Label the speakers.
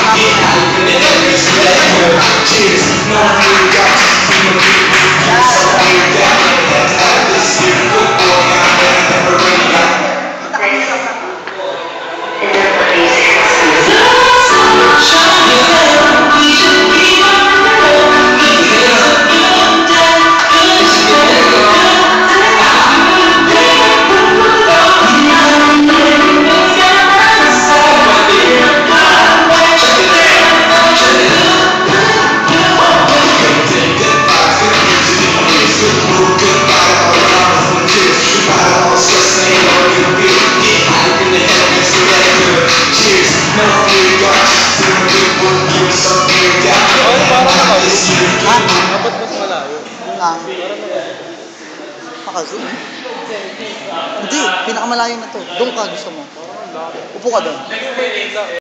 Speaker 1: Dapat mas malayo.
Speaker 2: Ang makazoom. Hindi, pinakamalayo na to. Doon ka gusto mo. Upo ka doon.